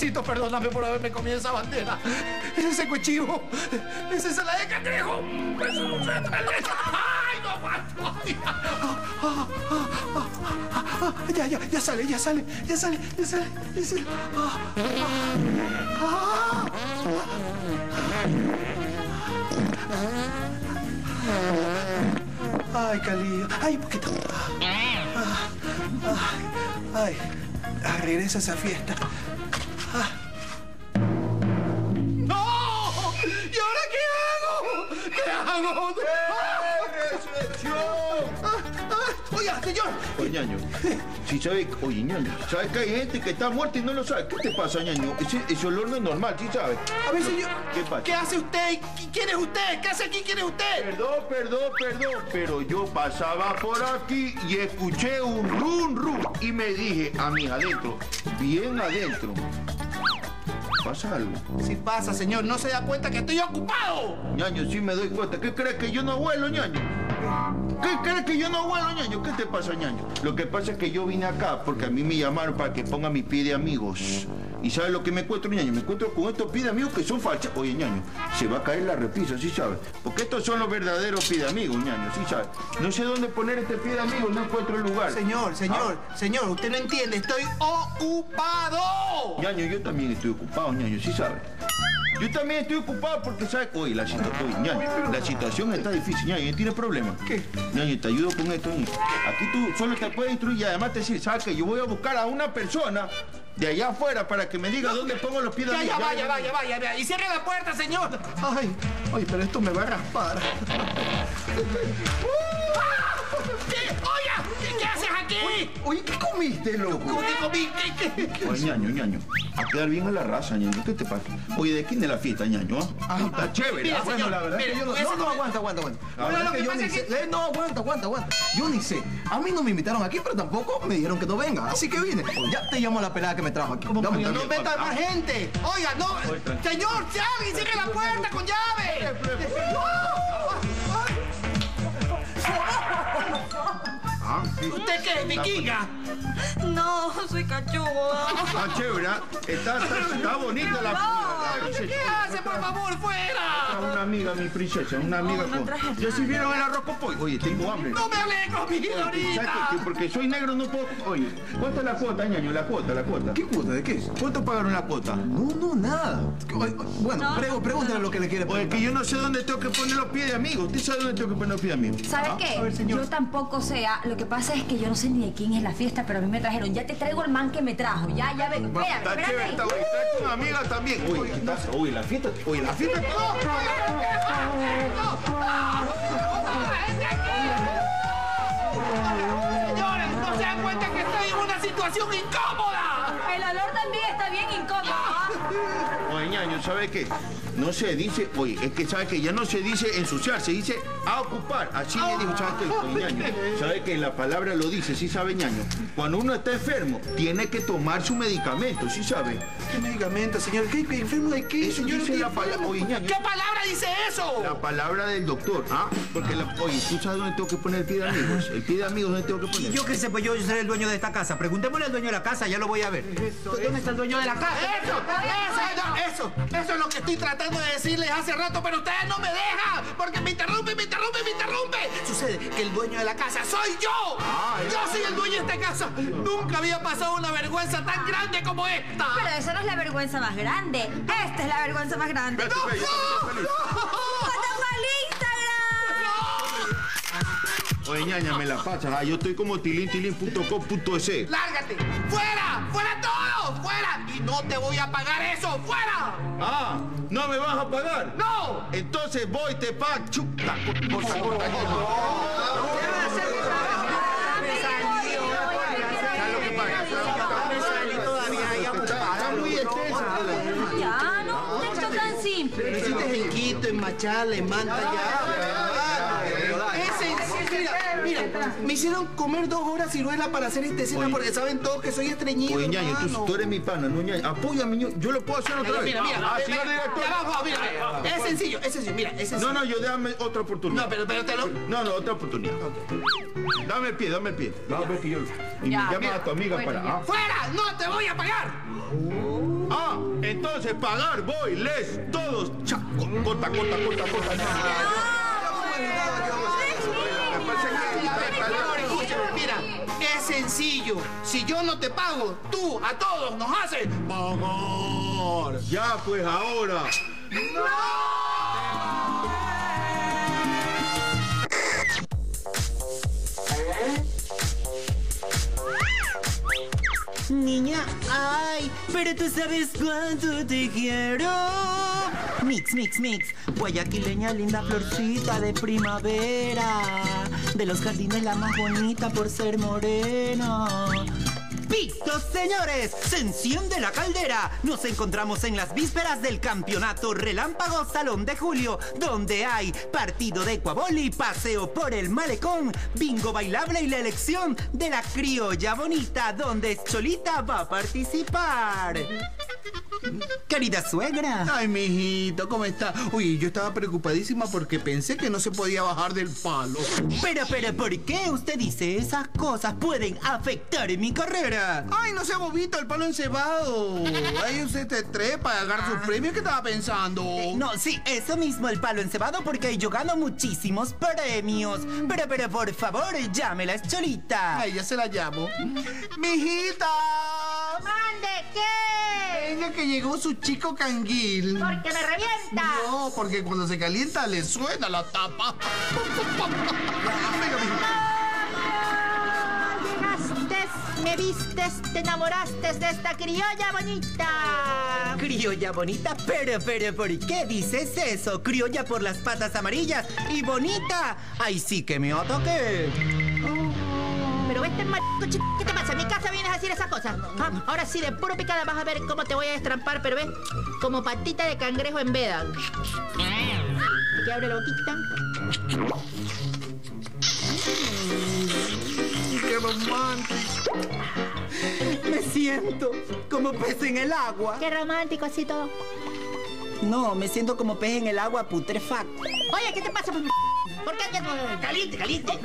Papacito, perdóname por haberme comido esa bandera. Ese cuchivo. Esa ensalada de cangrejo. Eso no se leche. ¡Ay, no aguanto! Ya sale. Ay, Calillo. Ay, un poquito. Ay, regresa a esa fiesta. ¡No! ¿Y ahora qué hago? ¿Qué hago? Oiga, señor. Oye, ñaño, si sabes, oye, ñaño, sabes que hay gente que está muerta y no lo sabe. ¿Qué te pasa, ñaño? Ese olor no es normal, ¿sí sabes? A ver, señor. ¿Qué pasa? ¿Qué hace usted? ¿Quién es usted? ¿Qué hace aquí? ¿Quién es usted? Perdón. Pero yo pasaba por aquí y escuché un rum y me dije a mis adentro, bien adentro. ¿Pasa algo? Sí pasa, señor. ¿No se da cuenta que estoy ocupado? Ñaño, sí me doy cuenta. ¿Qué crees que yo no huelo, ñaño? ¿Qué crees que yo no huelo, ñaño? ¿Qué te pasa, ñaño? Lo que pasa es que yo vine acá porque a mí me llamaron para que ponga mi pie de amigos. ¿Y sabes lo que me encuentro, ñaño? Me encuentro con estos pies de amigos que son falsos. Oye, ñaño, se va a caer la repisa, ¿sí sabes? Porque estos son los verdaderos pies de amigos, ñaño, ¿sí sabes? No sé dónde poner este pie de amigos, no encuentro el lugar. Señor, usted no entiende. Estoy ocupado. Ñaño, yo también estoy ocupado, ñaño, ¿sí sabes? Yo también estoy ocupado porque, ¿sabes? Oye, la situación está difícil, ñaño. ¿Tienes problemas? ¿Qué? Ñaño, te ayudo con esto, ñaño. Aquí tú solo te puedes instruir y además te decir, ¿sabes qué? Yo voy a buscar a una persona de allá afuera para que me diga dónde pongo los pies de amigos. Vaya. Y cierre la puerta, señor. Ay, pero esto me va a raspar. ¿Qué haces aquí? Oye, ¿qué comiste, loco? ¿Cómo que comí? ¿Qué? Oye, ñaño, a quedar bien a la raza, ñaño. ¿Qué te pasa? Oye, ¿de quién es la fiesta, ñaño? Está chévere. Mira, Bueno, señor, la verdad mire, que yo no... ese No, aguanta. Bueno, lo que pasa es que... No, aguanta. Yo ni sé. A mí no me invitaron aquí, pero tampoco me dijeron que no venga. Así que vine. Ya te llamo a la pelada que me trajo aquí. No meta más gente. Oiga, no. Señor, llave y cierre la puerta con llave. ¿Usted qué? ¿Vikinga? No, soy cachuda. Está chévere, está bonita la... ¿Qué hace, por favor, fuera? Una amiga, mi princesa, una amiga con... ¿Ya sirvieron el arroz con pollo? Oye, tengo hambre. No me hable de comida ahorita. ¿Sabes qué? Porque soy negro no puedo... Oye, ¿cuánto es la cuota, ñaño? La cuota. ¿Qué cuota? ¿De qué? ¿Cuánto pagaron la cuota? No, nada. Bueno, pregúntale lo que le quiere Oye, preguntar. que yo no sé dónde tengo que poner los pies de amigos. ¿Usted sabe dónde tengo que poner los pies de amigos? ¿Sabe qué? A ver, señor. Yo tampoco sé. Lo que pasa es que yo no sé ni de quién es la fiesta, pero a mí me trajeron. Ya te traigo el man que me trajo. Ya ven. Está chévere, está bonita. Trae una amiga también. Oye, ¿qué pasa? Oye, la fiesta... Señores, ¿no se dan cuenta que estoy en una situación incómoda? El olor también está bien incómodo. Oye, ñaño, ¿sabe qué? No se dice, oye, es que sabe que ya no se dice ensuciar, se dice a ocupar. Así le dijo, ¿sabe qué? Oye, ñaño, ¿sabe que la palabra lo dice? Sí sabe, ñaño. Cuando uno está enfermo, tiene que tomar su medicamento, ¿sí sabe? ¿Qué medicamento, señor? ¿Qué enfermo de qué, Eso señor? dice la palabra, oye, ñaño. ¿Qué palabra dice eso? La palabra del doctor, ¿ah? Porque, oye, ¿tú sabes dónde tengo que poner el pie de amigos? El pie de amigos, ¿dónde tengo que poner? Yo qué sé, pues yo soy el dueño de esta casa. Preguntémosle al dueño de la casa, ya lo voy a ver. ¿Dónde está el dueño de la casa? Eso es lo que estoy tratando de decirles hace rato, pero ustedes no me dejan, porque me interrumpe. Sucede que el dueño de la casa soy yo. Yo soy el dueño de esta casa. Nunca había pasado una vergüenza tan grande como esta. Pero esa no es la vergüenza más grande. Esta es la vergüenza más grande. Espérate, espérate. ¡Foto al Instagram! Oye, ñaña, me la pasas. Yo estoy como tilintilin.com.es. ¡Lárgate! ¡Fuera! ¡Fuera todo! ¡Fuera! Y no te voy a pagar eso. ¡Fuera! ¿No me vas a pagar? ¡No! Entonces voy, te pago. Chuta, corta. Está muy extenso. Ya, no, un texto tan simple. Lo hiciste en Quito, en Machala, en Manta, ya. Mira, me hicieron comer 2 horas ciruela para hacer esta escena porque saben todos que soy estreñido. Oye, ñaño, tú eres mi pana, no, ñaño. Apóyame, yo lo puedo hacer otra vez. Mira. Señor director. Ya abajo, mira. Es sencillo, mira, es sencillo. No, yo déjame otra oportunidad. No, pero te lo... No, otra oportunidad. Dame el pie. Dame ver que yo... Y Ya, llama a tu amiga para... ¡Fuera! ¡No te voy a pagar! Ah, entonces pagar, voy, les, todos. Cha, corta. Mira, es sencillo. Si yo no te pago, tú a todos nos haces pagar. Ya, pues ahora. Niña, ay, pero tú sabes cuánto te quiero. Mix. Guayaquileña, linda florcita de primavera. De los jardines la más bonita por ser morena. ¡Pito, señores! ¡Se enciende la caldera! Nos encontramos en las vísperas del campeonato Relámpago Salón de Julio, donde hay partido de cuaboli, paseo por el malecón, bingo bailable y la elección de la criolla bonita, donde Cholita va a participar. Querida suegra. Ay, mijito, ¿cómo está? Uy, yo estaba preocupadísima porque pensé que no se podía bajar del palo. Pero, ¿por qué usted dice esas cosas? Pueden afectar mi carrera. Ay, no sea bobito, el palo encebado. Ahí usted te trepa a ganar sus premios. ¿Qué estaba pensando? No, sí, eso mismo, el palo encebado, porque yo gano muchísimos premios. Pero, por favor, llámela, es Cholita. Ay, ya se la llamo. ¡Mijita! ¡Mande qué! Venga que llegó su chico canguil. ¡Porque me revienta! No, porque cuando se calienta le suena la tapa. Venga, mijita. Me vistes, te enamoraste de esta criolla bonita. Criolla bonita, pero, ¿por qué dices eso? Criolla por las patas amarillas y bonita. Ay, sí que me ataqué. Pero vete marico, ¿qué te pasa? ¿En mi casa vienes a decir esas cosas? Ah, ahora sí, de puro picada vas a ver cómo te voy a destrampar, pero ves, como patita de cangrejo en veda. Aquí abre la boquita. ¡Qué romántico! Me siento como pez en el agua. Qué romántico así todo. No, me siento como pez en el agua putrefacto. Oye, ¿qué te pasa? ¿Por qué? Caliente. Caliente.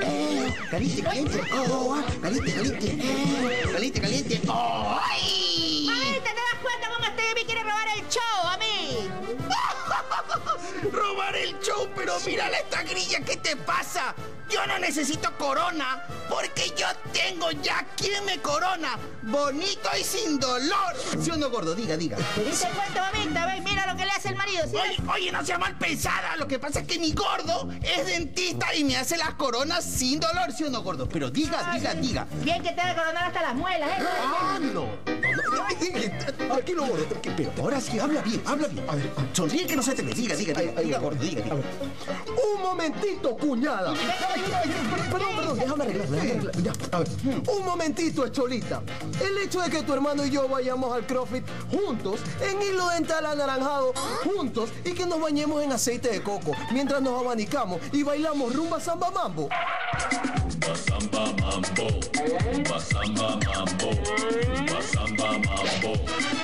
Caliente. ¡Ay! Mamita, ¿te das cuenta cómo este me quiere robar el show a mí? ¡Robar el show! Pero mírale esta grilla, ¿qué te pasa? Yo no necesito corona, porque yo tengo ya quien me corona. Bonito y sin dolor. ¿Sí o no, gordo? Diga. ¿Te diste cuenta, mamita? ¿Ves? Mira lo que le hace el marido, ¿sí? Oye, no sea mal pensada. Lo que pasa es que mi gordo es dentista y me hace las coronas sin dolor. ¿Sí o no, gordo? Pero diga. Bien que te va a coronar hasta las muelas, ¿eh? ¡Ah, no! Tranquilo, gordo, tranquilo. Pero ahora sí, habla bien. A ver, sonríe que no se te ve. Diga, gordo, diga. Un momentito, cuñada. Perdón, déjame arreglarla. Ya, a ver. Un momentito, Cholita. El hecho de que tu hermano y yo vayamos al CrossFit juntos, en hilo dental anaranjado, juntos, y que nos bañemos en aceite de coco, mientras nos abanicamos y bailamos rumba samba mambo. Rumba samba mambo, rumba samba mambo, rumba samba mambo.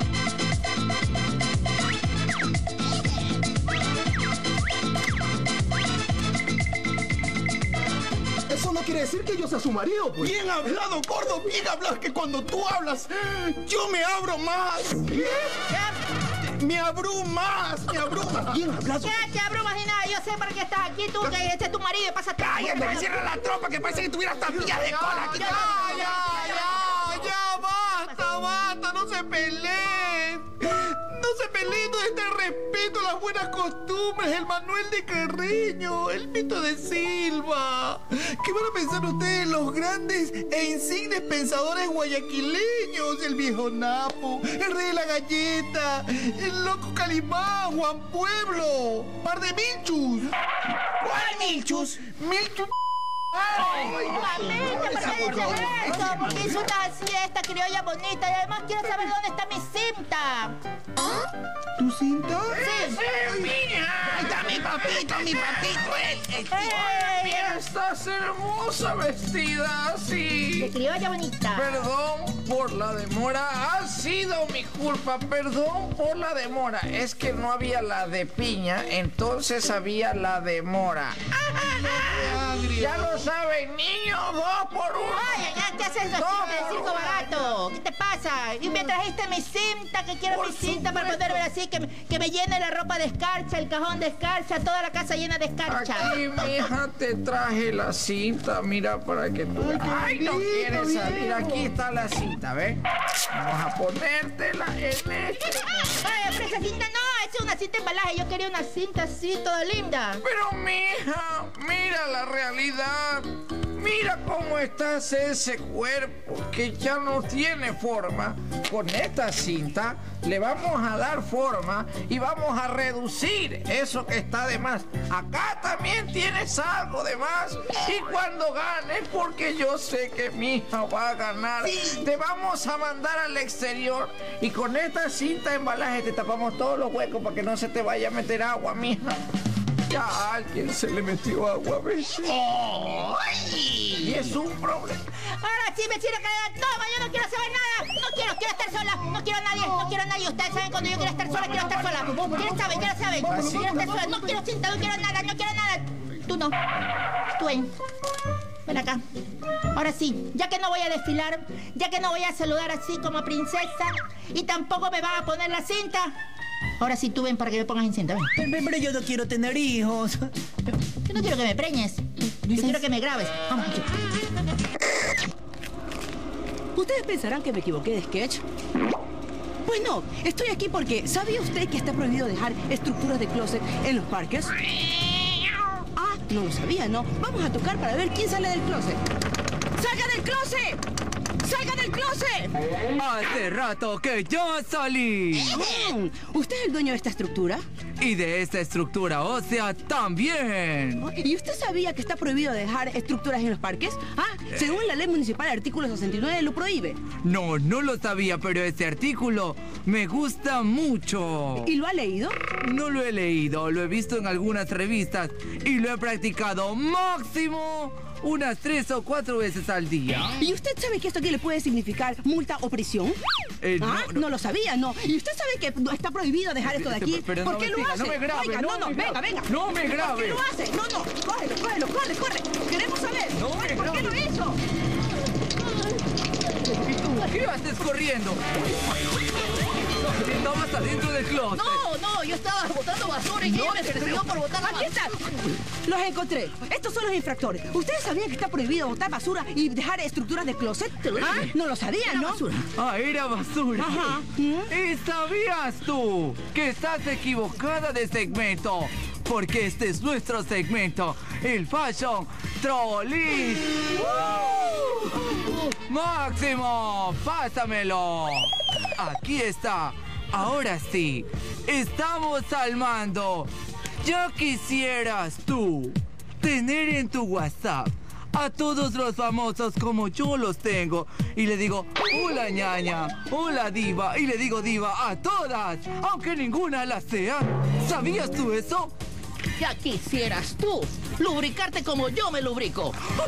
Eso no quiere decir que yo sea su marido, pues. Bien hablado, gordo, bien hablado. Es que cuando tú hablas, yo me abro más. Me abrumas. Bien hablado. ¿Qué te abrumas ni nada? Yo sé por qué estás aquí, tú, que este es tu marido y pasa atrás. Cállate, me cierra la tropa, que parece que tuvieras tampillas de cola. Ya, basta, no se peleen. No es de respeto a las buenas costumbres, el Manuel de Carreño, el Mito de Silva. ¿Qué van a pensar ustedes, los grandes e insignes pensadores guayaquileños? El viejo Napo, el rey de la galleta, el loco Calimán, Juan Pueblo, par de Milchus. ¿Cuál Milchus? Milchus. Mamita, ¿por qué dices eso? ¿Por qué insultas así a esta criolla bonita? Y además quiero saber dónde está mi cinta. ¿Tu cinta? Sí. Mira, ahí está mi papito, ¡Ey! Estás hermosa vestida así. De criolla bonita. Perdón, por la demora. Ha sido mi culpa, perdón por la demora. Es que no había la de piña, entonces había la de mora. Ya lo saben, niños, 2 por 1. Ay, ¿qué haces eso, chico de circo barato? ¿Qué te pasa? Y me trajiste mi cinta, que quiero mi cinta para poder ver así, que me llene la ropa de escarcha, el cajón de escarcha, toda la casa llena de escarcha. Aquí, mija, te traje la cinta, mira, para que tú... Ay, no quieres salir, aquí está la cinta, ¿ves? Vamos a ponértela en este... Ay, pero esa cinta no, es una cinta embalaje, yo quería una cinta así, toda linda. Pero, mija, mira la realidad. Mira cómo está ese cuerpo que ya no tiene forma. Con esta cinta le vamos a dar forma y vamos a reducir eso que está de más. Acá también tienes algo de más. Y cuando ganes, porque yo sé que mi hija va a ganar, te vamos a mandar al exterior. Y con esta cinta de embalaje te tapamos todos los huecos para que no se te vaya a meter agua, mija. Ya a alguien se le metió agua a veces. Y es un problema. Ahora sí me quiero quedar. Toma, yo no quiero saber nada. No quiero estar sola. No quiero a nadie. Ustedes saben cuando yo quiero estar sola, quiero estar sola. Ya saben. Quiero estar sola. No quiero cinta, no quiero nada. Tú no. Tú ven acá. Ahora sí, ya que no voy a desfilar, ya que no voy a saludar así como princesa y tampoco me van a poner la cinta. Ahora sí, tú ven para que me pongas en cinta, ven. Pero yo no quiero tener hijos. Yo no quiero que me preñes. Yo quiero que me grabes. Vamos. ¿Ustedes pensarán que me equivoqué de sketch? Pues no, estoy aquí porque ¿sabía usted que está prohibido dejar estructuras de closet en los parques? Ah, no lo sabía, ¿no? Vamos a tocar para ver quién sale del closet. ¡Salga del closet! ¡Salga del closet! Hace rato que yo salí. ¿Usted es el dueño de esta estructura? Y de esta estructura ósea también. ¿Y usted sabía que está prohibido dejar estructuras en los parques? Ah, según la ley municipal, el artículo 69 lo prohíbe. No lo sabía, pero ese artículo me gusta mucho. ¿Y lo ha leído? No lo he leído, lo he visto en algunas revistas y lo he practicado máximo unas 3 o 4 veces al día. ¿Y usted sabe que esto aquí le puede significar multa o prisión? No lo sabía, ¿no? ¿Y usted sabe que está prohibido dejar esto de aquí? Pero ¿Por qué lo hace? No me grabe, Oiga, venga. No me grabe. ¿Por qué lo hace? Cógelo, corre. Queremos saber. ¿Por qué lo hizo? ¿Y tú qué haces corriendo? Estabas adentro del closet. No, yo estaba botando basura y ella me persiguió por botar la basura. Aquí está. Los encontré. Estos son los infractores. ¿Ustedes sabían que está prohibido botar basura y dejar estructuras de closet? ¿Ah? No lo sabían, ¿no? Era basura. Ajá. ¿Y sabías tú que estás equivocada de segmento? Porque este es nuestro segmento, el Fashion Trolley. ¡Máximo! ¡Pásamelo! Aquí está. Ahora sí, estamos al mando. Ya quisieras tú tener en tu WhatsApp a todos los famosos como yo los tengo. Y le digo, hola ñaña, hola diva. Y le digo diva a todas, aunque ninguna la sea. ¿Sabías tú eso? Ya quisieras tú lubricarte como yo me lubrico.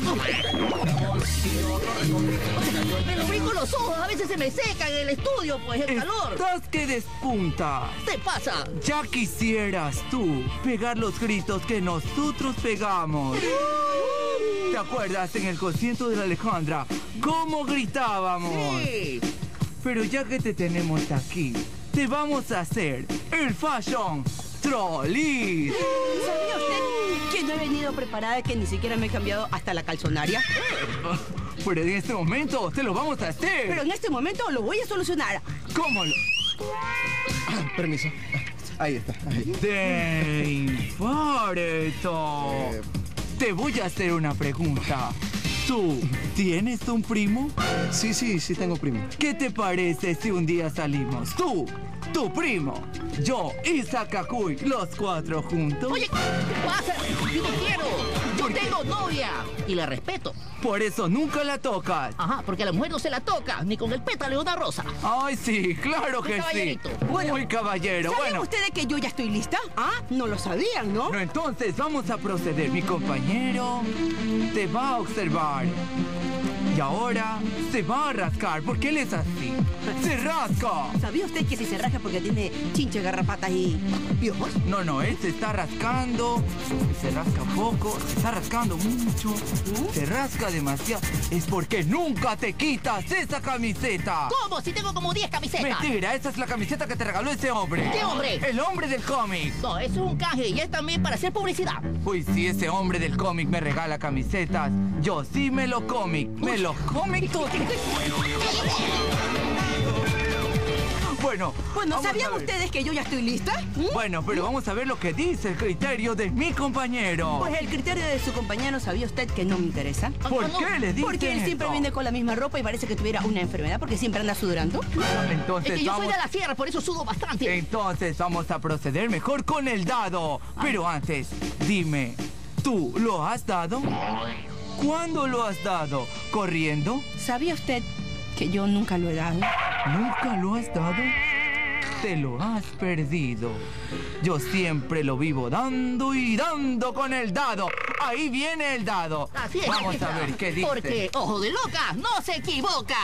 Me lubrico los ojos, a veces se me secan en el estudio, pues el calor. Estás que despunta. ¿Qué pasa? Ya quisieras tú pegar los gritos que nosotros pegamos. ¿Te acuerdas en el concierto de la Alejandra cómo gritábamos? Sí. Pero ya que te tenemos aquí, te vamos a hacer el Fashion Trolley. ¿Sabía usted que no he venido preparada, que ni siquiera me he cambiado hasta la calzonaria? Pero en este momento te lo vamos a hacer. Pero en este momento lo voy a solucionar. ¿Cómo lo...? Permiso. Ahí está. Dave Fareto. Te voy a hacer una pregunta. ¿Tú tienes un primo? Sí, tengo primo. ¿Qué te parece si un día salimos? Tú, tu primo, yo y Sakakuy, los 4 juntos. Oye, ¿qué pasa? Yo no quiero. Yo tengo novia y la respeto. Por eso nunca la tocas. Ajá, porque a la mujer no se la toca, ni con el pétalo de una rosa. Ay, sí, claro que sí. Muy caballero. ¿Saben ustedes que yo ya estoy lista? Ah, no lo sabían, ¿no? No, entonces vamos a proceder. Mi compañero te va a observar. Y ahora se va a rascar, porque él es así. ¡Se rasca! ¿Sabía usted que si se rasca porque tiene chinches, garrapatas y piojos? No, él se está rascando, se rasca poco, se está rascando mucho, se rasca demasiado. Es porque nunca te quitas esa camiseta. ¿Cómo? Si tengo como 10 camisetas. Mentira, esa es la camiseta que te regaló ese hombre. ¿Qué hombre? El hombre del cómic. No, eso es un canje y es también para hacer publicidad. Pues si ese hombre del cómic me regala camisetas, yo sí me lo cómic. Me lo cómic todo. Bueno, ¿sabían ustedes que yo ya estoy lista? Bueno, pero vamos a ver lo que dice el criterio de mi compañero. Pues el criterio de su compañero, ¿sabía usted que no me interesa? ¿Por qué le dice Porque él siempre viene con la misma ropa y parece que tuviera una enfermedad porque siempre anda sudando. Entonces es que yo soy de la sierra, por eso sudo bastante. Entonces vamos a proceder mejor con el dado. Pero antes, dime, ¿tú lo has dado? ¿Cuándo lo has dado? ¿Corriendo? ¿Sabía usted que yo nunca lo he dado? ¿Nunca lo has dado? Te lo has perdido. Yo siempre lo vivo dando y dando con el dado. Ahí viene el dado. Así es, vamos a ver qué dice. Porque ojo de loca no se equivoca.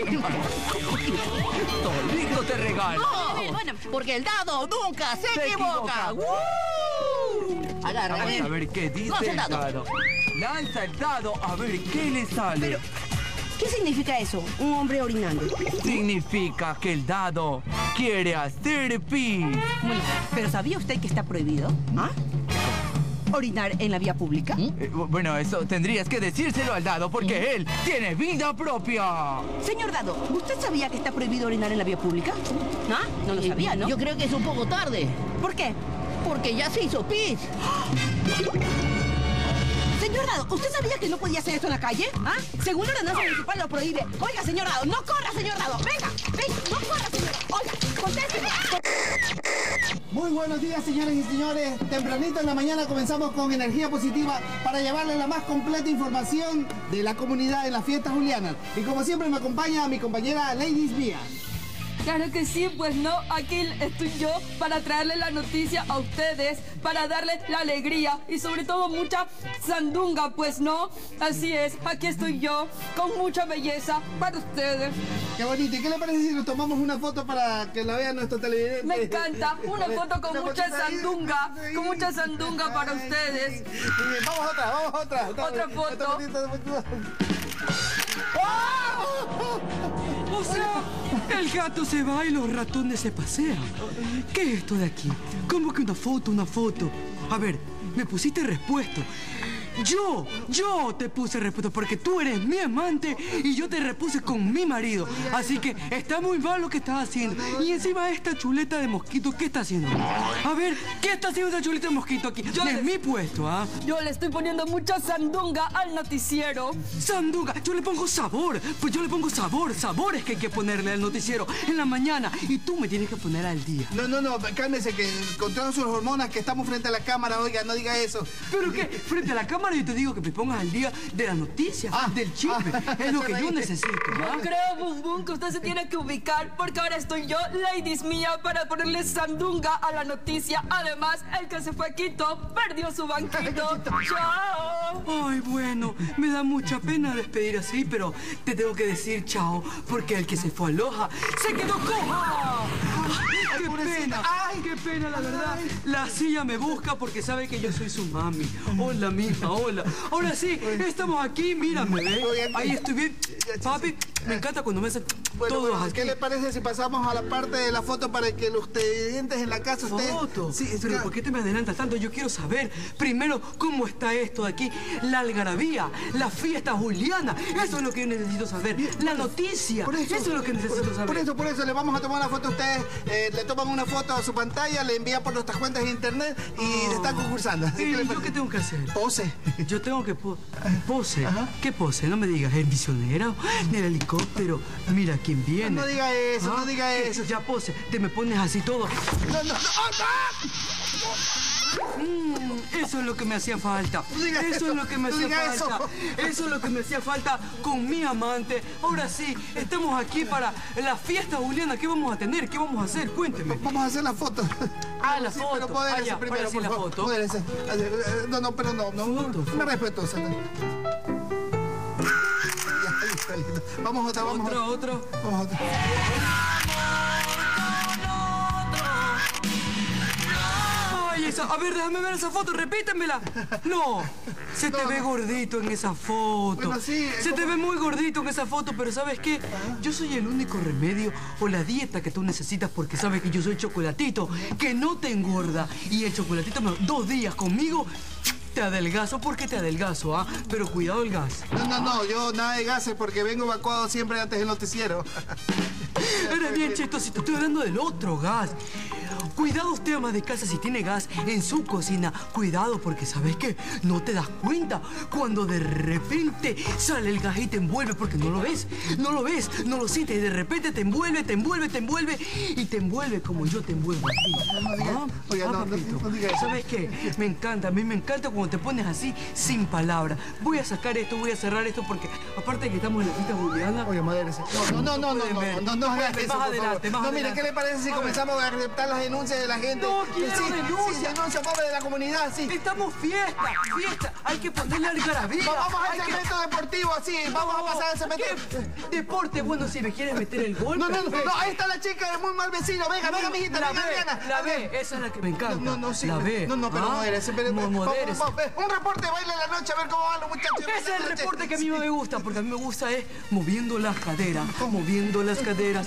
Todito te regalo. No, bueno, porque el dado nunca se equivoca. Agarra, vamos a ver qué dice el dado. Lanza el dado a ver qué le sale. Pero, ¿qué significa eso? Un hombre orinando. Significa que el dado quiere hacer pis. Bueno, pero ¿sabía usted que está prohibido? ¿Ah? ¿Orinar en la vía pública? Bueno, eso tendrías que decírselo al dado porque él tiene vida propia. Señor dado, ¿usted sabía que está prohibido orinar en la vía pública? ¿Ah? No lo sabía, ¿no? Yo creo que es un poco tarde. ¿Por qué? Porque ya se hizo pis. Señor Dado, ¿usted sabía que no podía hacer esto en la calle? ¿Ah? Según la ordenanza municipal lo prohíbe. Oiga, señor Dado, no corra, señor Dado. Venga, no corra, señor. Oiga, contésteme. Muy buenos días, señores y señores. Tempranito en la mañana comenzamos con energía positiva para llevarles la más completa información de la comunidad en las fiestas julianas. Y como siempre me acompaña mi compañera Ladies Mía. Claro que sí, pues no, aquí estoy yo para traerles la noticia a ustedes, para darles la alegría y sobre todo mucha sandunga, pues no, así es, aquí estoy yo con mucha belleza para ustedes. Qué bonito, ¿y qué le parece si nos tomamos una foto para que la vean nuestros televidentes? Me encanta, una foto con mucha sandunga para ustedes. Muy bien, vamos a otra. Otra foto. O sea, el gato se va y los ratones se pasean. ¿Qué es esto de aquí? ¿Cómo que una foto? A ver, me pusiste respuesto. Yo te puse respuesta porque tú eres mi amante y yo te repuse con mi marido. Así que está muy mal lo que estás haciendo. Y encima esta chuleta de mosquito, ¿qué está haciendo? A ver, ¿qué está haciendo esta chuleta de mosquito aquí? Es mi puesto, ¿ah? Yo le estoy poniendo mucha sandunga al noticiero. ¡Sandunga! Yo le pongo sabor. Pues yo le pongo sabor. Sabores que hay que ponerle al noticiero en la mañana. Y tú me tienes que poner al día. No, cálmese que con todas sus hormonas que estamos frente a la cámara, oiga, no diga eso. ¿Pero qué? Frente a la cámara yo te digo que me pongas al día de las noticias, del chisme. Es lo que yo necesito. Yo creo, Bum Bum, que usted se tiene que ubicar porque ahora estoy yo, Ladies Mía, para ponerle sandunga a la noticia. Además, el que se fue a Quito perdió su banquito. ¡Chao! Ay, bueno, me da mucha pena despedir así, pero te tengo que decir chao, porque el que se fue a Loja se quedó coja. ¡Qué pena! ¡Ay, qué pena, la verdad! La silla me busca porque sabe que yo soy su mami. Hola, mija, hola. Ahora sí, estamos aquí, mírame, ¿ves? Ahí estoy bien. Papi, me encanta cuando me hacen todos aquí. ¿Qué le parece si pasamos a la parte de la foto para que los televidentes en la casa ustedes... ¿Foto? Sí, pero ¿por qué te me adelantas tanto? Yo quiero saber, primero, cómo está esto de aquí. La algarabía, la fiesta juliana. Eso es lo que yo necesito saber. La noticia. Eso es lo que necesito saber. Por eso, le vamos a tomar una foto a ustedes. Le toman una foto a su pantalla, le envían por nuestras cuentas de internet y están concursando. ¿Y yo qué tengo que hacer? Pose. Yo tengo que pose. ¿Qué pose? No me digas, ¿el misionero? ¿El helicóptero? Mira quién viene. No diga eso, no diga eso. Ya pose, te me pones así todo. No. Eso es lo que me hacía falta. Eso es lo que me hacía falta. Eso es lo que me hacía falta con mi amante. Ahora sí, estamos aquí para la fiesta juliana. ¿Qué vamos a tener? ¿Qué vamos a hacer? Cuénteme. Vamos a hacer la foto. La foto. Pero podérese primero, por favor. Podérese. No. Me respeto, qué lindo. Vamos otra, vamos otra. Vamos otra. Ay, esa, a ver, déjame ver esa foto, repítemela. No, se te ve gordito en esa foto. Bueno, sí, se te ve muy gordito en esa foto, pero ¿sabes qué? Yo soy el único remedio o la dieta que tú necesitas porque sabes que yo soy chocolatito, que no te engorda. Y el chocolatito, 2 días conmigo, te adelgazo porque te adelgazo, ¿ah? Pero cuidado el gas. No, yo nada de gases porque vengo evacuado siempre antes del noticiero. Eres bien chistosito, estoy hablando del otro gas. Cuidado usted, ama de casa, si tiene gas en su cocina. Cuidado, porque ¿sabes qué? No te das cuenta cuando de repente sale el gas y te envuelve, porque no lo ves, no lo sientes. Y de repente te envuelve y te envuelve como yo te envuelvo a ti. No diga eso. ¿Sabes qué? Me encanta, a mí me encanta cuando te pones así, sin palabras. Voy a sacar esto, voy a cerrar esto, porque aparte de que estamos en la fiesta juliana... Oye, modérese. No hagas eso, por favor. No, mire, ¿qué le parece si comenzamos a aceptar las denuncias de la gente? No quiero denuncias. Sí, denuncia, pobre de la comunidad, sí. Estamos fiesta. Hay que ponerle algarabía. Vamos al cemento deportivo, así. Vamos a pasar al cemento. Deporte, bueno, si me quieres meter el gol. No, ahí está la chica de muy mal vecino. Venga, mijita, venga, Adriana. La B, esa es la que me encanta. Sí. La B. No, pero modérese. Modérese. Un reporte de baile de la noche, a ver cómo van los muchachos. Ese es el reporte que a mí me gusta, porque a mí me gusta es moviendo las caderas, moviendo las caderas,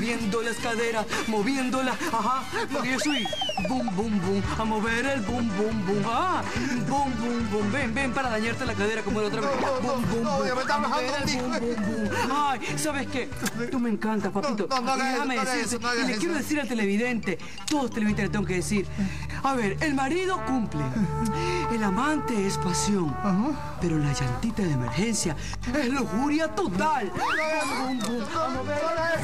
ajá, porque yo soy boom, boom, boom, a mover el boom, boom, boom, boom, boom, boom, ven para dañarte la cadera como la otra vez, boom, boom, boom, a mover el boom, boom, boom. Ay, ¿sabes qué? Tú me encantas, papito. Déjame decirte, y le quiero decir al televidente, todos televidentes le tengo que decir, a ver, el marido cumple, el amante es pasión, pero la llantita de emergencia es lujuria total. Boom, boom, a mover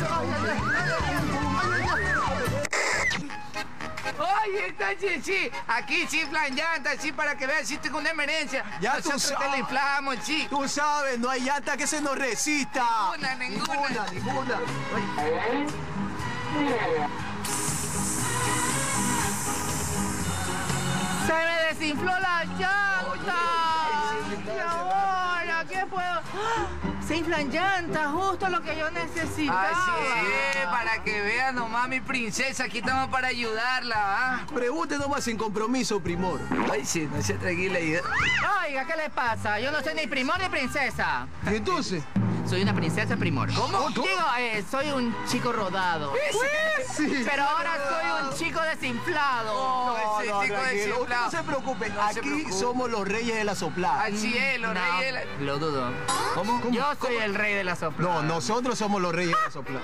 Oye, está sí. Aquí chiflan llantas, sí, para que vean si tengo una emergencia. Ya nosotros te la inflamos, sí. Tú sabes, no hay llanta que se nos resista. Ninguna. Se me desinfló la llanta. ¿Y ahora qué puedo? Se inflan llantas, justo lo que yo necesitaba. Así es, para que vean nomás, mi princesa, aquí estamos para ayudarla, ¿ah? Pregunte nomás sin compromiso, primor. Ay, sí, no se tranquila. Oiga, ¿qué le pasa? Yo no soy ni primor ni princesa. ¿Y entonces? Soy una princesa primor. ¿Cómo? Digo, soy un chico rodado. Sí. Pero ahora soy un chico desinflado. Chico desinflado. No se preocupe, aquí somos los reyes de la soplada. Así es, los reyes de la... Lo dudo. ¿Cómo? Yo soy el rey de la soplada. No, nosotros somos los reyes de la soplada.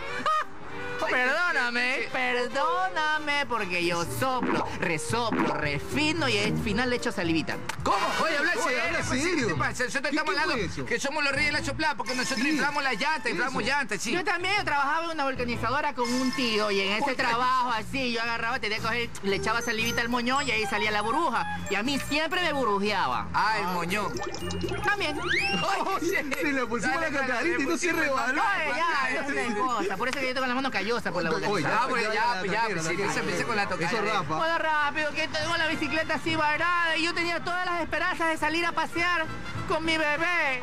Perdóname, porque yo soplo, resoplo, refino y al final le echo salivita. ¿Cómo? Oye, habla serio. ¿Qué pasa? Nosotros estamos hablando que somos los reyes de la soplada porque nosotros inflamos las llantas, sí. Yo también trabajaba en una vulcanizadora con un tío y en ese trabajo así yo agarraba, tenía que coger, le echaba salivita al moñón y ahí salía la burbuja. Y a mí siempre me burbujeaba. Ah, el moñón. También. Se le pusimos la cacarita y no se rebaló. Ya, no es cosa. Por eso que yo tengo las manos callosas por la vulcanizadora. Ya, empieza con la tocada. Eso rapa. Bueno, rápido, que tengo la bicicleta así varada y yo tenía todas las esperanzas de salir a pasear con mi bebé.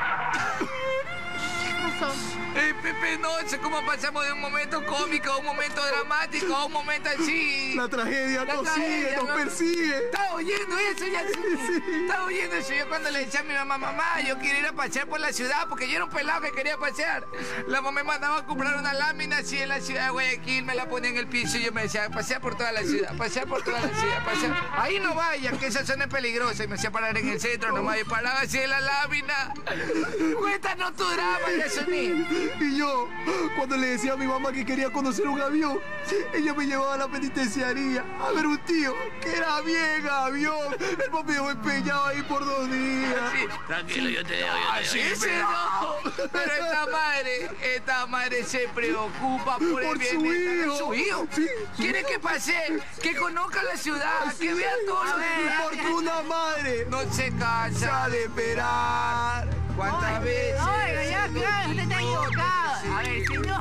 ¿Qué pasó? Pepe, no sé cómo pasamos de un momento cómico a un momento dramático a un momento así. La tragedia nos sigue, nos persigue. ¿Estás oyendo eso ya? Sí. ¿Estás oyendo eso? Yo cuando le decía a mi mamá, yo quiero ir a pasear por la ciudad porque yo era un pelado que quería pasear. La mamá me mandaba a comprar una lámina así en la ciudad de Guayaquil, me la ponía en el piso y yo me decía, pasear por toda la ciudad, pasear. Ahí no vayas, que esa zona es peligrosa. Y me hacía parar en el centro nomás y paraba así en la lámina. Cuéntanos tu drama, Yasuní. Y yo, cuando le decía a mi mamá que quería conocer un avión, ella me llevaba a la penitenciaría a ver un tío que era bien avión. El papi me empeñado ahí por 2 días. Sí, tranquilo, yo te dejo. Pero esta madre se preocupa por el bienestar de su hijo. Sí. Quiere que pase, que conozca la ciudad, que vea todo lo que... Porque una madre no se cansa de esperar. ¿Cuántas veces? Oiga, ya, claro, usted está equivocado. A ver, señor.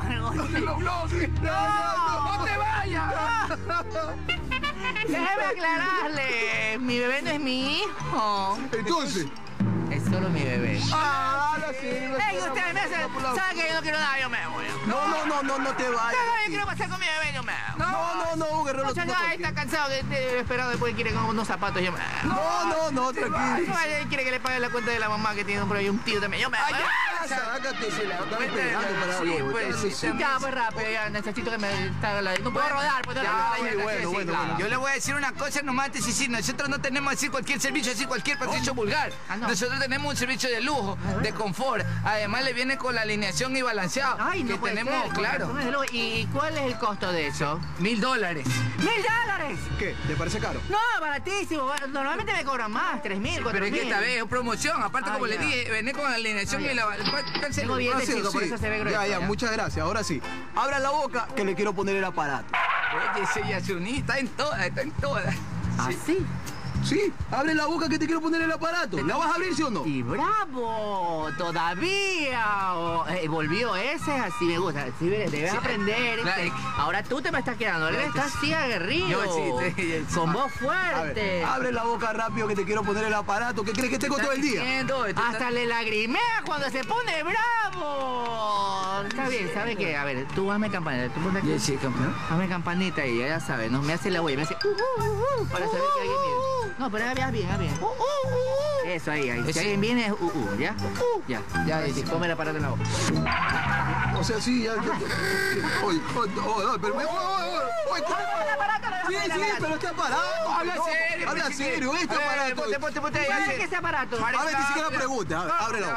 ¡No te vayas! Déjeme aclararle. Mi bebé no es mi hijo. Entonces... Es solo mi bebé. ¡Ah, la Ey, usted me hace... ¿Sabe que yo no quiero nada? Yo me voy. No te vayas. Yo quiero pasar con mi bebé, yo me voy. No, Guerrero. Muchacho, está cansado, que esperando después quiere con unos zapatos, yo me voy. No, tranquilo. Quiere que le pague la cuenta de la mamá que tiene por ahí un tío también, yo me voy. Sácate, se la están esperando para Sí, pues, ya, pues rápido, ya necesito que me... No puedo rodar, pues bueno. Yo le voy a decir una cosa nomás, sí, nosotros no tenemos así cualquier servicio, así cualquier servicio vulgar. Nosotros tenemos un servicio de lujo, de confort. Además le viene con la alineación y balanceado. Ay, no que puede tenemos, ser, claro. ¿Y cuál es el costo de eso? $1000. $1000. ¿Qué? ¿Te parece caro? No, baratísimo. Normalmente me cobran más, 3000, 4000. Pero es que esta vez es promoción. Aparte, como le dije, venía con la alineación y la... Tengo billete, chico, por eso se ve grueso. Ya, muchas gracias. Ahora sí. Abra la boca que le quiero poner el aparato. Oye, ese Yasuní está en todas. ¿Ah, sí? Sí, abre la boca que te quiero poner el aparato. ¿La vas a abrir, sí o no? Y bravo, todavía. Volvió ese, así me gusta. Sí, debes aprender. Claro. Ahora tú te me estás quedando, él está así aguerrido. Con voz fuerte. Abre la boca rápido que te quiero poner el aparato. ¿Qué crees que tengo todo el día? Hasta le lagrimea cuando se pone bravo. Está bien, ¿sabe qué? A ver, tú hazme campanita. ¿Tú pones aquí? Sí, campeón. Hazme campanita y ya sabes, ¿no? Me hace la huella, me hace para saber que alguien viene. No, pero haz bien. Eso, ahí. Si alguien viene es ¿ya? Ya, ponme el aparato en la boca. O sea, sí, ya. Oye, pero Sí, pero este aparato. Habla serio, este aparato. Ponte ahí. ¿Qué es ese aparato? A ver, ni siquiera pregunta. Ábrelo.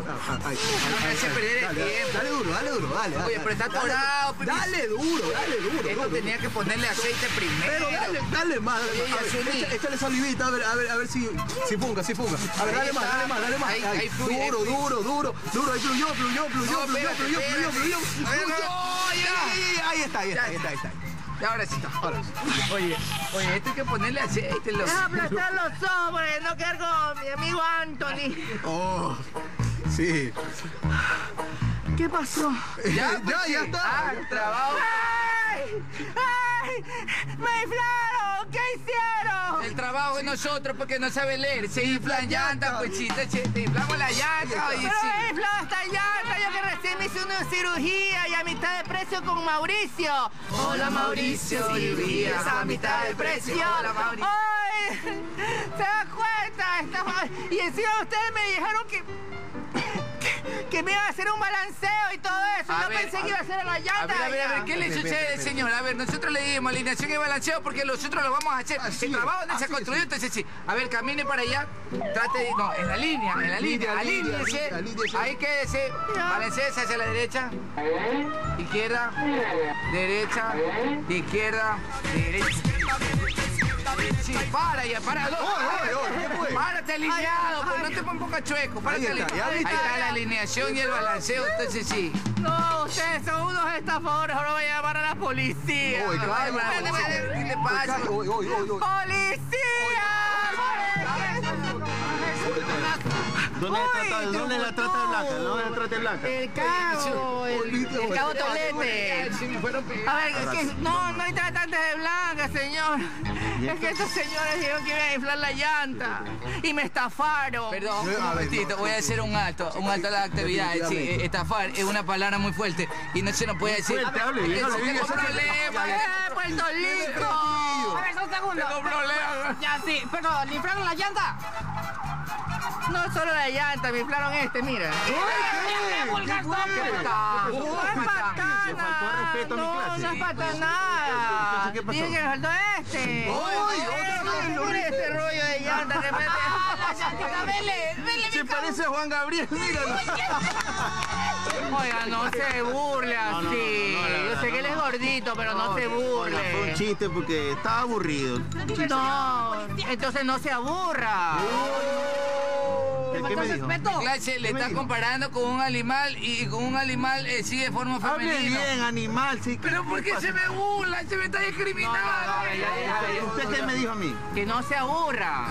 Dale duro. Oye, pero está atorado. Dale duro. Esto tenía que ponerle aceite primero. Pero dale más. Échale salivita, a ver si funga. A ver, dale más. Ahí fluye. Duro. Ahí fluyó. Ahí está. Ahora sí. Oye, esto hay que ponerle aceite. Deja aplastar los hombres, no quedar con mi amigo Anthony. Oh, sí. ¿Qué pasó? Ya está. Trabajo. ¡Ay! ¡Me inflaron! ¿Qué hicieron? El trabajo de nosotros porque no sabe leer. Se inflan llantas, pues chita, te inflamos la llanta. Pero he inflado esta llanta, yo que recién me hice una cirugía y a mitad de precio con Mauricio. Hola Mauricio, cirugías a mitad de precio. Hola Mauricio. ¡Ay! ¿Se da cuenta? Y encima ustedes me dijeron que me iban a hacer un balanceo y todo eso. Yo pensé que iba a hacer a la llanta. A ver, ¿qué le sucede, señor? A ver, nosotros le dimos alineación y balanceo porque nosotros lo vamos a hacer. El trabajo donde se ha construido, entonces sí. A ver, camine para allá. Trate de... No, en la línea. Alíñese. Ahí quédese. Balanceese hacia la derecha. Izquierda. Derecha. Izquierda. Derecha. Sí, para. Párate alineado, pues no te pongas chueco. Párate alineado. Ahí está la alineación y el balanceo, entonces sí. No, ustedes son unos estafadores, ahora voy a llamar a la policía. ¿Qué le pasa? ¡Policía! ¿Dónde la trata blanca? El cabo Tolete. A ver, es que no hay tratantes de blanca, señor. Es que estos señores dijeron que iban a inflar la llanta y me estafaron. Perdón, un momentito, voy a hacer un alto a la actividad. Sí, estafar es una palabra muy fuerte y no se nos puede decir. Tengo problemas. Puerto Rico. A ver, un segundo. Tengo problemas. Ya, sí, pero ¿le inflaron la llanta? No solo la llanta, me inflaron mira. ¡Qué patana! No es patanada. Dije que me faltó este rollo de llanta que mete. La llantita, vele. Se parece a Juan Gabriel, míralo. Oiga, no se burle así. Yo sé que él es gordito, pero no se burle. Fue un chiste porque estaba aburrido. No, entonces no se aburra. ¿Qué me dijo? Clase, le está comparando con un animal y con un animal sí de forma femenina. Hable bien, animal, sí. Pero ¿por qué se me burla? Se me está discriminando. ¿Usted qué me dijo a mí? Que no se aburra.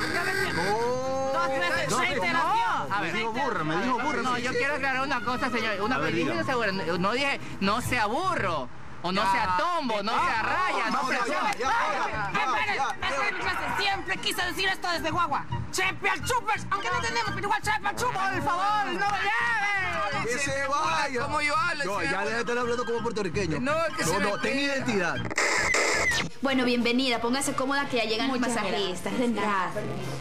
Me dijo burra. No, yo quiero aclarar una cosa, señor. No dije no se aburro. O no sea tombo, no sea raya, no sea... Siempre quise decir esto desde guagua. Chepe al Chupers, aunque no tenemos, pero igual Chepe al Chupers, por favor, no me lleve. ¡Que se vaya! ¿Cómo yo hablo? No, ya debe estar hablando como puertorriqueño. No, que se me ten identidad. Bueno, bienvenida. Póngase cómoda que ya llegan los masajistas. Gracias.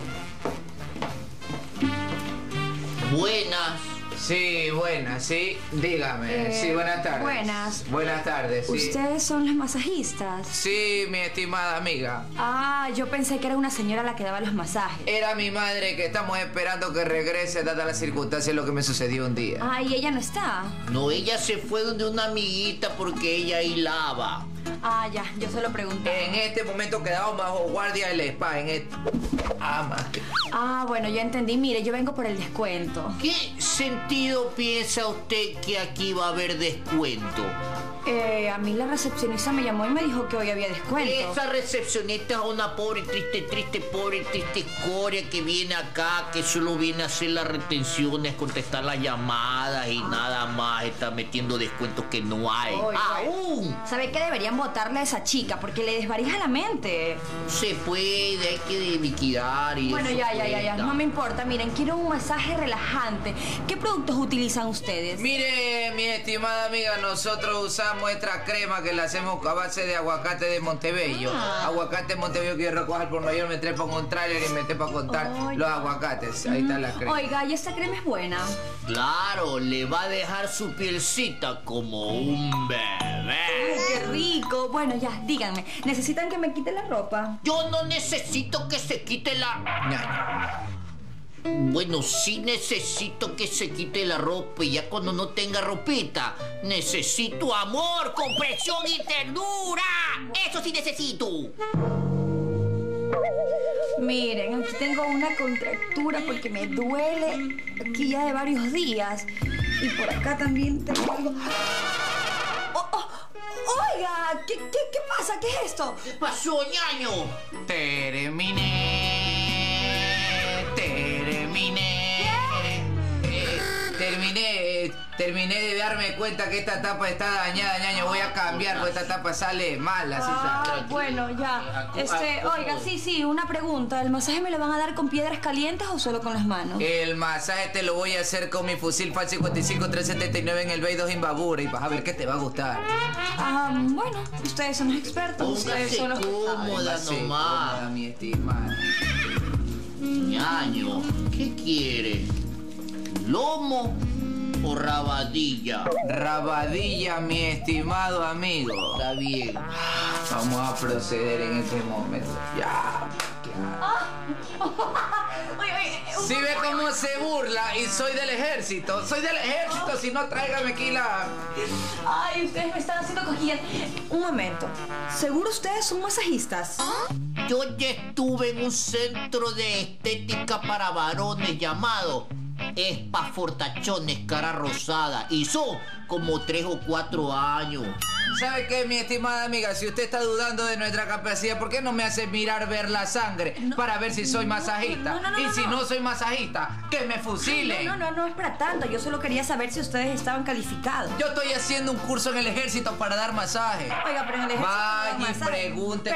Buenas. Sí, buenas, sí. Dígame. Sí, buenas tardes. Buenas. Buenas tardes, sí. ¿Ustedes son las masajistas? Sí, mi estimada amiga. Ah, yo pensé que era una señora la que daba los masajes. Era mi madre que estamos esperando que regrese dada las circunstancias de lo que me sucedió un día. Ah, ¿y ella no está? No, ella se fue donde una amiguita porque ella hilaba. Ah, ya, yo se lo pregunté. En este momento quedamos bajo guardia del spa. Ah, bueno, ya entendí. Mire, yo vengo por el descuento. ¿Qué sentido piensa usted que aquí va a haber descuento? A mí la recepcionista me llamó y me dijo que hoy había descuento. Esa recepcionista es una pobre, triste escoria que viene acá, que solo viene a hacer las retenciones, contestar las llamadas y nada más. Está metiendo descuentos que no hay. ¡Aún! ¿Sabe qué? Deberían votarle a esa chica porque le desvarija la mente. Se puede, hay que liquidar y bueno, eso ya. No me importa. Miren, quiero un masaje relajante. ¿Qué productos utilizan ustedes? Mire, mi estimada amiga, nosotros usamos nuestra crema que la hacemos a base de aguacate de Montebello. Aguacate de Montebello que yo recojo al por mayor, me trepo con un tráiler y me trepo a contar los aguacates. Ahí está la crema. Oiga, ¿y esta crema es buena? Claro, le va a dejar su pielcita como un bebé. Ay, qué rico. Bueno, ya, díganme, ¿necesitan que me quite la ropa? Yo no necesito que se quite la... Bueno, sí necesito que se quite la ropa y ya cuando no tenga ropita, necesito amor, comprensión y ternura. Eso sí necesito. Miren, aquí tengo una contractura porque me duele aquí ya de varios días. Y por acá también tengo algo... Oiga, ¿qué pasa? ¿Qué es esto? ¿Qué pasó, ñaño? Terminé de darme cuenta que esta tapa está dañada, ñaño. Voy a cambiar porque esta tapa sale mal, así bueno, ya. Oiga, sí, una pregunta. ¿El masaje me lo van a dar con piedras calientes o solo con las manos? El masaje te lo voy a hacer con mi fusil FAL 55-379 en el Bay 2 Imbabura y vas a ver que te va a gustar. Bueno, ustedes son los expertos. Ustedes son los cómoda nomás, mi estimada. Ñaño, ¿qué quiere? ¿Lomo o rabadilla? Rabadilla, mi estimado amigo. Está bien. Vamos a proceder en este momento. Ya. Si ve cómo se burla y soy del ejército. Si no, tráigame aquí la... Ay, ustedes me están haciendo cosquillas. Un momento. ¿Seguro ustedes son masajistas? Yo ya estuve en un centro de estética para varones llamado Espa Fortachones Cara Rosada. Hizo como 3 o 4 años. ¿Sabe qué, mi estimada amiga? Si usted está dudando de nuestra capacidad, ¿por qué no me hace ver la sangre para ver si soy masajista? Y si no soy masajista, que me fusilen. No es para tanto. Yo solo quería saber si ustedes estaban calificados. Yo estoy haciendo un curso en el ejército para dar masaje. Oiga, pero en el ejército vaya y pregunte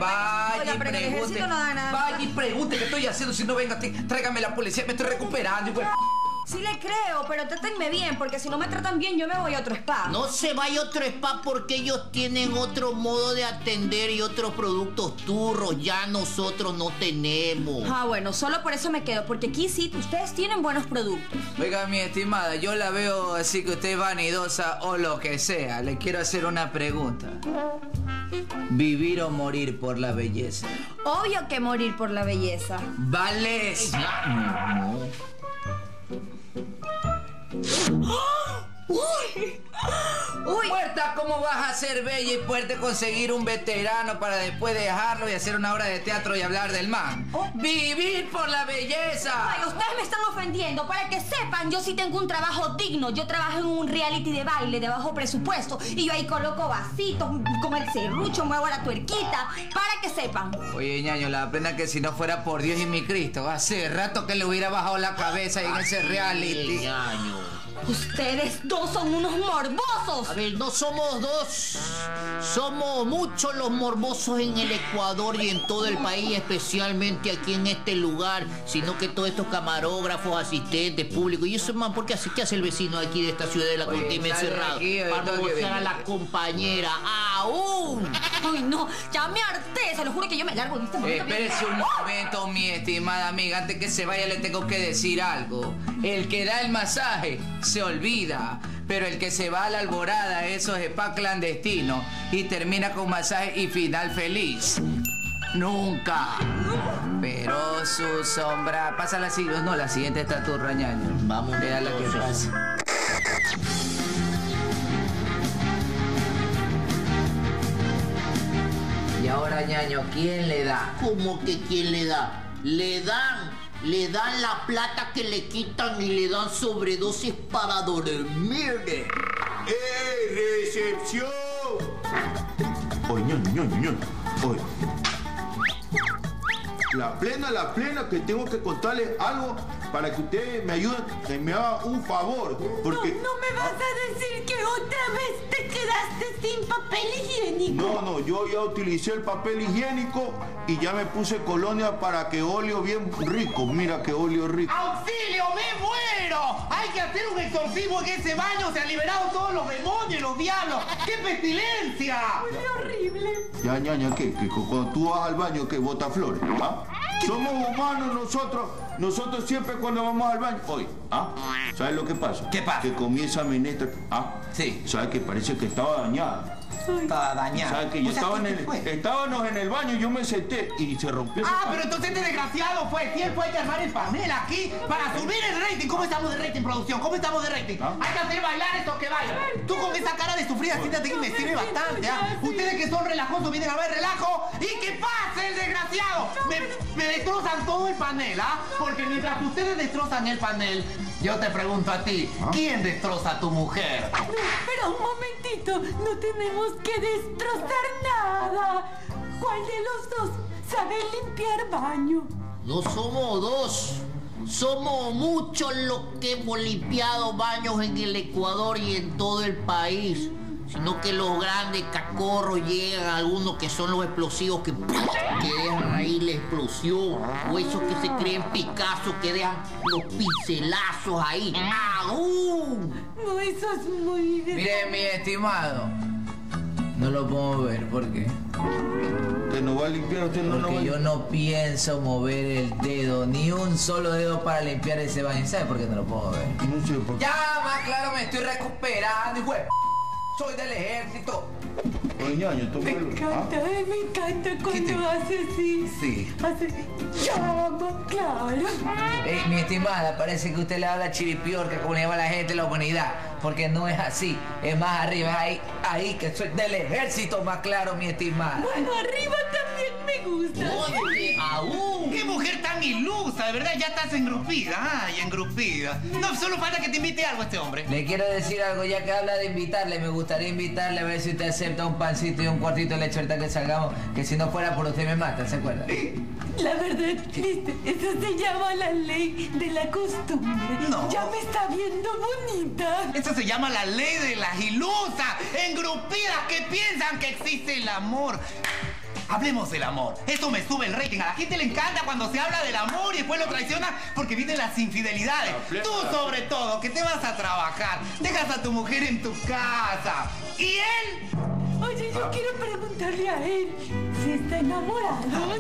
vaya y pregunte qué estoy haciendo. Si no, venga, tráigame la policía, me estoy recuperando. Sí le creo, pero trátenme bien, porque si no me tratan bien, yo me voy a otro spa. No se vaya a otro spa porque ellos tienen otro modo de atender y otros productos turros. Ya nosotros no tenemos. Bueno, solo por eso me quedo, porque aquí sí, ustedes tienen buenos productos. Oiga, mi estimada, yo la veo así que usted es vanidosa o lo que sea. Le quiero hacer una pregunta. ¿Vivir o morir por la belleza? Obvio que morir por la belleza. Vale. ¡Uy! Puerta, ¿cómo vas a ser bella y poderte conseguir un veterano para después dejarlo y hacer una obra de teatro y hablar del man? ¡Vivir por la belleza! Ay, ustedes me están ofendiendo. Para que sepan, yo sí tengo un trabajo digno. Yo trabajo en un reality de baile de bajo presupuesto y yo ahí coloco vasitos, como el serrucho, muevo la tuerquita, para que sepan. Oye, ñaño, la pena que si no fuera por Dios y mi Cristo, hace rato que le hubiera bajado la cabeza en ese reality. Ñaño. Ustedes dos son unos morbosos. A ver, no somos dos, Somos muchos los morbosos en el Ecuador y en todo el país, especialmente aquí en este lugar, sino que todos estos camarógrafos, asistentes, públicos, y eso más porque así que hace el vecino aquí de esta ciudad de la Corte encerrado para no gozar a la compañera. ¡Aún! Ay, no, ya me harté, se lo juro que yo me largo de esta mujer. Espérese un momento, mi estimada amiga. Antes que se vaya le tengo que decir algo. El que da el masaje se olvida, pero el que se va a la alborada, eso es spa clandestino y termina con masaje y final feliz. Nunca. Pero su sombra... Pasa la siguiente. No, la siguiente está tu rañaño. Vamos a ver la que pasa. Y ahora, ñaño, ¿quién le da? ¿Cómo que quién le da? Le dan la plata que le quitan y le dan sobredosis para dormir. ¡Recepción! Oye, ñoño. Oye. La plena, que tengo que contarles algo para que ustedes me ayuden, que me hagan un favor. Porque... No me vas a decir que otra vez te quedaste sin papel higiénico. No, yo ya utilicé el papel higiénico y ya me puse colonia para que óleo bien rico. Mira qué óleo rico. ¡Auxilio, me muero! Hay que hacer un exorcismo en ese baño. Se han liberado todos los demonios y los diablos. ¡Qué pestilencia! ¡Qué horrible! Ya, ñaña, ¿qué? Que cuando tú vas al baño, ¿qué? Bota flores, ¿ah? Somos humanos nosotros. Nosotros siempre cuando vamos al baño. Oye, ¿ah? ¿Sabes lo que pasa? ¿Qué pasa? Que comienza menestra. ¿Ah? Sí. ¿Sabes que parece que estaba dañada? Estaba dañada. ¿Sabes que yo estábamos en el baño, yo me senté y se rompió? Pero entonces este desgraciado fue. ¿Quién fue que armar el panel aquí para subir el rating? ¿Cómo estamos de rating, producción? ¿Cómo estamos de rating? Hay que hacer bailar estos que bailan. Tú con esa cara de sufrida, siéntate que me sirve bastante, ¿ah? Ustedes que son relajosos vienen a ver relajo. ¿Y qué pasa, el desgraciado? Me destrozan todo el panel, ¿ah? Porque mientras ustedes destrozan el panel, yo te pregunto a ti, ¿quién destroza a tu mujer? No, pero un momentito, no tenemos que destrozar nada. ¿Cuál de los dos sabe limpiar baño? No somos dos. Somos muchos los que hemos limpiado baños en el Ecuador y en todo el país. Sino que los grandes cacorros llegan, algunos que son los explosivos que dejan ahí la explosión, o esos que se creen Picasso que dejan los pincelazos ahí. ¡Aún! No, eso es muy... Mire, mi estimado, no lo puedo mover, ¿por qué? ¿Usted no va a limpiar? ¿Usted no lo va a Porque yo no pienso mover el dedo, ni un solo dedo para limpiar ese baño. ¿Sabe por qué no lo puedo mover? No sé por qué. Ya, más claro, me estoy recuperando, hijo de p***. Soy del ejército. Oye, ñaño, tú Me encanta cuando hace así. Sí. Hace... ¡Llama, claro! Mi estimada, parece que usted le habla chiripiorca, como le llama la gente de la humanidad. Porque no es así. Es más arriba, ahí que soy del ejército, más claro, mi estimada. Bueno, arriba también me gusta. Oye, aún. ¡Qué mujer tan ilusa! De verdad, ya estás engrupida. ¡Ay, engrupida! No, solo falta que te invite algo este hombre. Le quiero decir algo, ya que habla de invitarle, me gustaría invitarle a ver si usted acepta un pancito y un cuartito de leche ahorita que salgamos, que si no fuera por usted me mata, ¿se acuerda? La verdad, viste, eso se llama la ley de la costumbre. No. Ya me está viendo bonita. Eso se llama la ley de las ilusas, engrupidas que piensan que existe el amor. Hablemos del amor. Eso me sube el rating. A la gente le encanta cuando se habla del amor y después lo traiciona porque vienen las infidelidades. Tú sobre todo, que te vas a trabajar. Dejas a tu mujer en tu casa. ¿Y él? Oye, yo quiero preguntarle a él si está enamorado.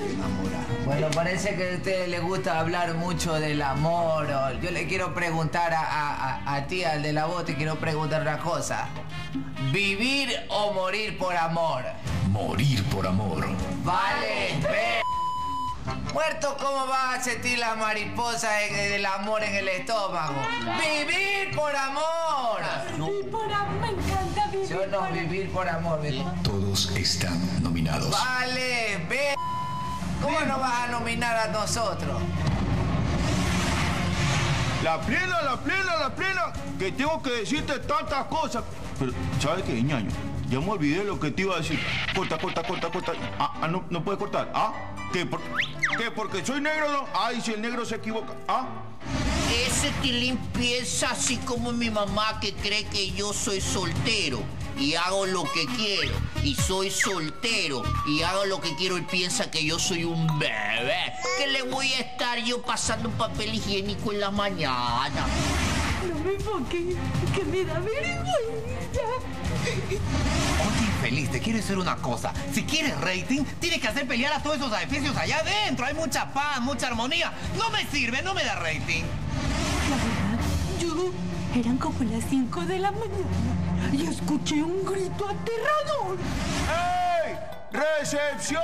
Bueno, parece que a usted le gusta hablar mucho del amor. Yo le quiero preguntar a ti, al de la voz, te quiero preguntar una cosa. ¿Vivir o morir por amor? Morir por amor. Vale, ve. Muerto, ¿cómo va a sentir la mariposa del amor en el estómago? ¡Vivir por amor! Vivir por amor, me encanta vivir Yo no, por amor. vivir por amor, viejo. Todos están nominados. Vale, ve. ¿Cómo nos vas a nominar a nosotros? La plena, que tengo que decirte tantas cosas. Pero, ¿sabes qué, ñaño? Ya me olvidé lo que te iba a decir. Corta. No puedes cortar. ¿Ah? ¿Qué? ¿Porque soy negro no? Ay, si el negro se equivoca. ¿Ah? Ese Tilín piensa así como mi mamá que cree que yo soy soltero. y hago lo que quiero. Y soy soltero y hago lo que quiero. Él piensa que yo soy un bebé. ¿Qué le voy a estar yo pasando papel higiénico en la mañana? No me enfoque, que me da vergüenza. Oye, infeliz, te quiero decir una cosa. Si quieres rating, tienes que hacer pelear a todos esos adefesios allá adentro. Hay mucha paz, mucha armonía. No me sirve, no me da rating. La verdad, yo... Eran como las 5 de la mañana y escuché un grito aterrador. ¡Ey! ¡Recepción!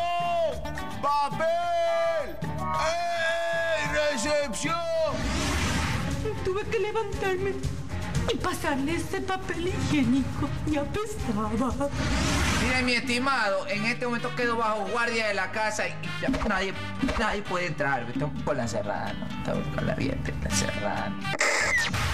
¡Papel! ¡Ey! ¡Recepción! Tuve que levantarme y pasarle ese papel higiénico. Ya apestaba. Mire, mi estimado, en este momento quedo bajo guardia de la casa y ya nadie puede entrar. Tengo con la cerrada, ¿no? Tengo con la abierta, la cerrada.